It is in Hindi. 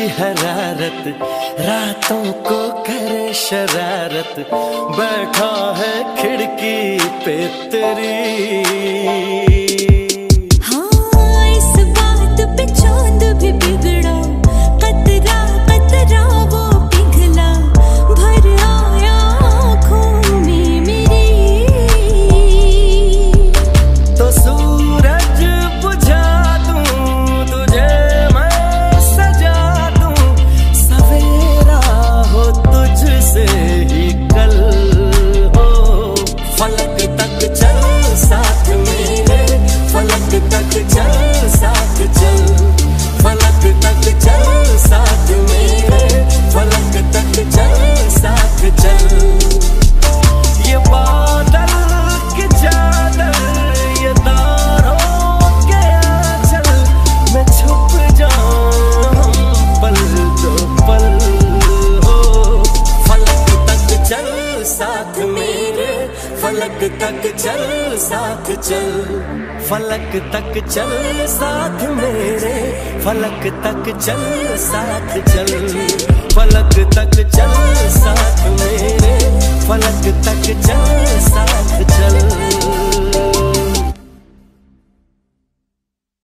हरारत, रातों को करे शरारत, बैठा है खिड़की पे तेरी। हाँ इस बात पे चांद भी बिगड़ा, कतरा कतरा वो पिघला, भर आया आँखों में मेरी। तो सूरज बुझा दूं तुझे मैं सजा दूं, सवेरा हो तुझसे ही कल हो। फलक तक चल साथ मेरे, फलक तक चल साथ चल, फलक तक चल साथ मेरे, फलक तक चल साथ चल। ये बादल की चादर, ये तारों के आंचल में छुप जाऊं हम पल दो पल हो। फलक तक चल साथ मेरे, फलक तक चल साथ चल, फलक तक चल साथ मेरे, फलक तक चल साथ चल, फलक तक चल साथ मेरे, फलक तक चल साथ।